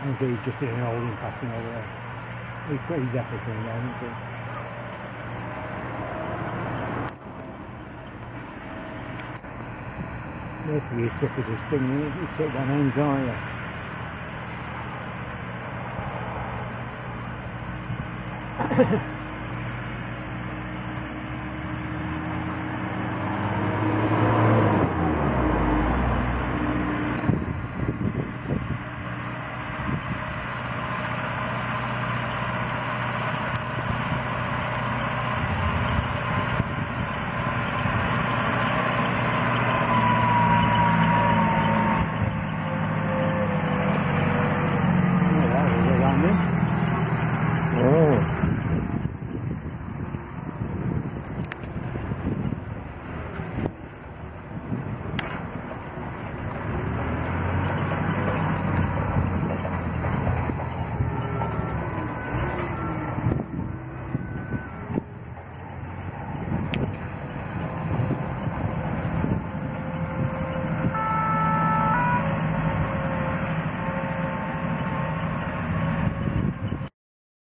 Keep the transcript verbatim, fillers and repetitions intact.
And he's just in an holding pattern over there. He's pretty definitely coming down, isn't he? Basically a typical thing, you take one end, aren't you?